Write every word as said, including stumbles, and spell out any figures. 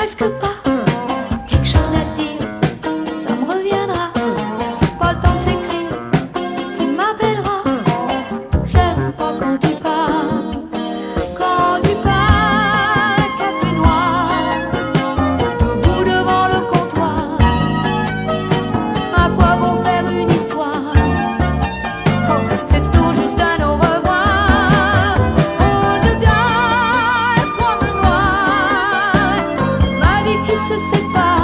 presque pas quelque chose à te dire, ça me reviendra. Pas le temps de s'écrire, tu m'appelleras. J'aime pas quand tu pars, quand tu pars, café noir, debout devant le comptoir. À quoi bon faire une histoire? Oh, c'est tout juste un au revoir. Oh, le gars, comme moi, ma vie qui se sépare.